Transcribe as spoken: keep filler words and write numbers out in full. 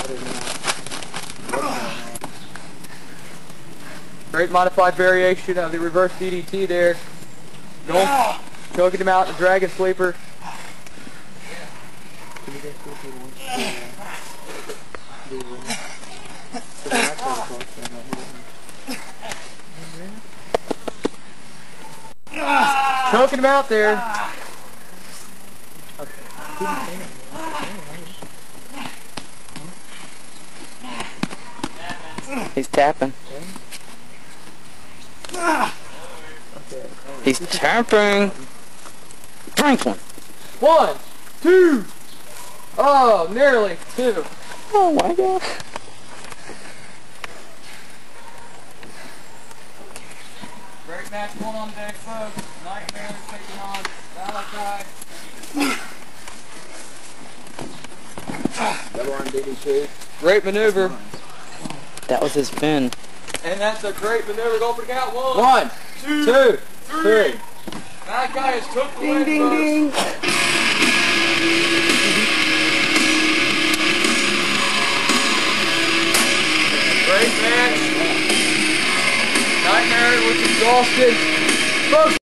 Great modified variation of the reverse D D T there. Going, choking him out in the dragon sleeper. Choking him out there. He's tapping. He's tapping. Drink one. One, two. Oh, nearly two. Oh my God. Great match going on deck, folks. Nightmare taking on Malachi. Double arm D D T. Great maneuver. That was his fin. And that's a great maneuver. Go for the count. One, One, two, two, three. three. Malachi has took the Ding, win, ding, folks. ding. Great match. Nightmare was exhausted. Folks.